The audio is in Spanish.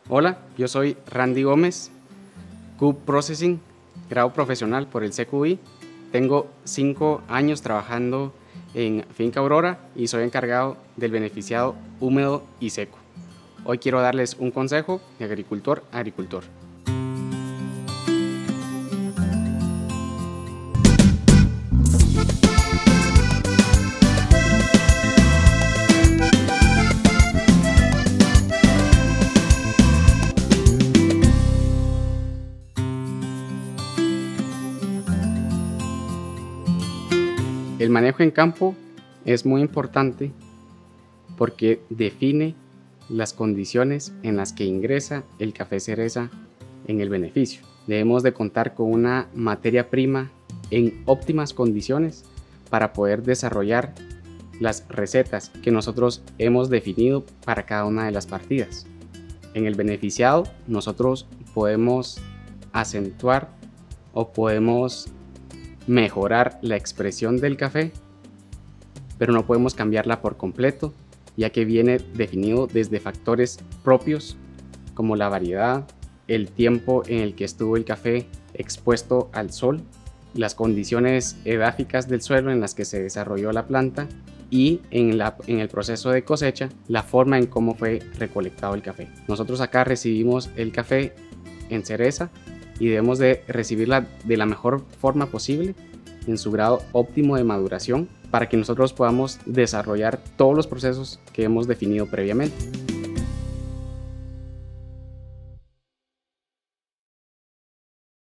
Hola, yo soy Randy Gómez, Cube Processing, grado profesional por el CQI. Tengo 5 años trabajando en Finca Aurora y soy encargado del beneficiado húmedo y seco. Hoy quiero darles un consejo de agricultor a agricultor. El manejo en campo es muy importante porque define las condiciones en las que ingresa el café cereza en el beneficio. Debemos de contar con una materia prima en óptimas condiciones para poder desarrollar las recetas que nosotros hemos definido para cada una de las partidas. En el beneficiado nosotros podemos acentuar o podemos mejorar la expresión del café, pero no podemos cambiarla por completo, ya que viene definido desde factores propios como la variedad, el tiempo en el que estuvo el café expuesto al sol, las condiciones edáficas del suelo en las que se desarrolló la planta y en el proceso de cosecha, la forma en cómo fue recolectado el café. Nosotros acá recibimos el café en cereza y debemos de recibirla de la mejor forma posible en su grado óptimo de maduración para que nosotros podamos desarrollar todos los procesos que hemos definido previamente.